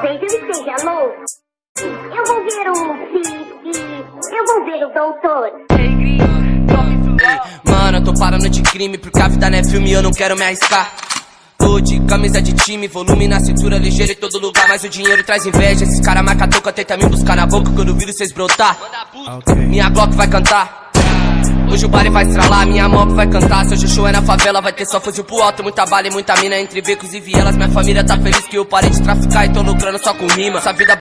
talvez eu esteja louco. Eu vou ver eu vou ver o doutor. Mano, eu tô parando de crime, porque a vida não é filme e eu não quero me arriscar. Tô de camisa de time, volume na cintura, ligeiro em todo lugar, mas o dinheiro traz inveja. Esses caras marca toca, tenta me buscar na boca, quando viro cês brotar. Minha Glock vai cantar. Hoje o baile vai estralar, minha mob vai cantar. Se hoje o show é na favela, vai ter só fuzil pro alto, muita bala e muita mina entre becos e vielas. Minha família tá feliz que eu parei de traficar e tô lucrando só com rima. Essa vida